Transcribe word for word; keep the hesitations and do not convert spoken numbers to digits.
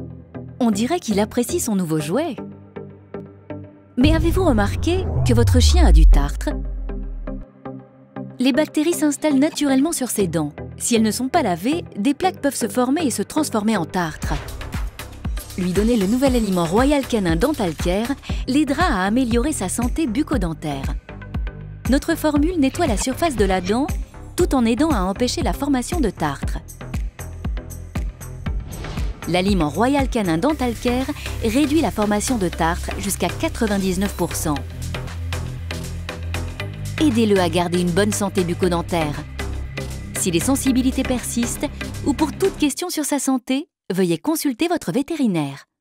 On dirait qu'il apprécie son nouveau jouet. Mais avez-vous remarqué que votre chien a du tartre? Les bactéries s'installent naturellement sur ses dents. Si elles ne sont pas lavées, des plaques peuvent se former et se transformer en tartre. Lui donner le nouvel aliment Royal Canin Dental Care l'aidera à améliorer sa santé bucco-dentaire. Notre formule nettoie la surface de la dent tout en aidant à empêcher la formation de tartre. L'aliment Royal Canin Dental Care réduit la formation de tartre jusqu'à quatre-vingt-dix-neuf pour cent. Aidez-le à garder une bonne santé bucco-dentaire. Si les sensibilités persistent ou pour toute question sur sa santé, veuillez consulter votre vétérinaire.